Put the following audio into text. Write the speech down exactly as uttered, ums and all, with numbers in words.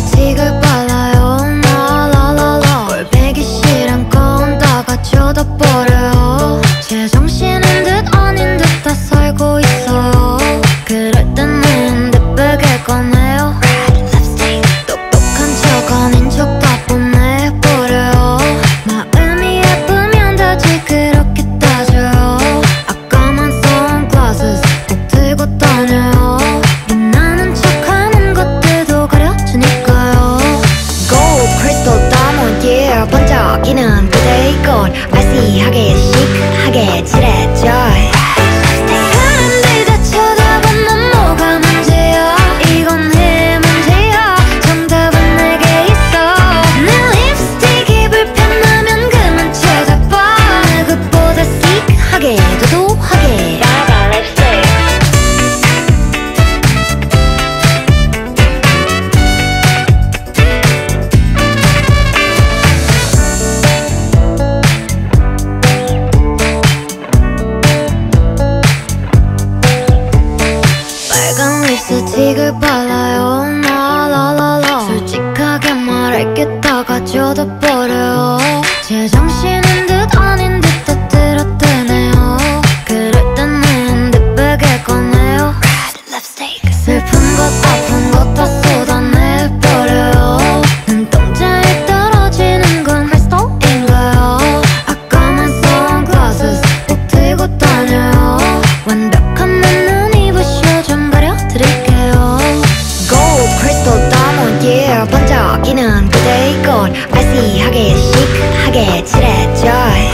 립스틱을 발라요. 라라라라 꼴배기 싫은 건 다 가져다 버려요. 제정신인 듯 아닌 듯 다 살고 있어요. 그럴 때는 내백을 꺼내요. 똑똑한 척 아닌 척 다 뽐내버려요. 마음이 예쁘면 다지 그렇게 따져요. 아까만 선글라스 꼭 들고 다녀요. 빛나는 척하는 것들도 가려주니까요. Gold, crystal, diamond, yeah 반짝이는 그대의 꽃 아이시하게 시크하게 칠해줘. 사람들 다 쳐다본 넌 뭐가 문제야. 이건 내 문제야. 정답은 내게 있어. 내 립스틱이 불편하면 그만 찾아봐. 그보다 시크하게 도도하게 나가 립스틱. 빨간 립스틱을 발라요. 라라라라 솔직하게 말할게 다 가져다 버려요. 제정신인 듯 아닌 듯 다 들어대네요. 그럴 때는 내백을 꺼내요. 슬픈 것 아픈 것 다 쏟아내버려요. 눈동자에 떨어지는 건 크리스탈인가요? 아까만 선글라스 꼭 들고 다녀요. 완벽한 내 눈 입으셔 좀 가려드릴게요. Gold, crystal, diamond, yeah 반짝이는 그대의 꽃 아이시하게 시크하게 칠해줘.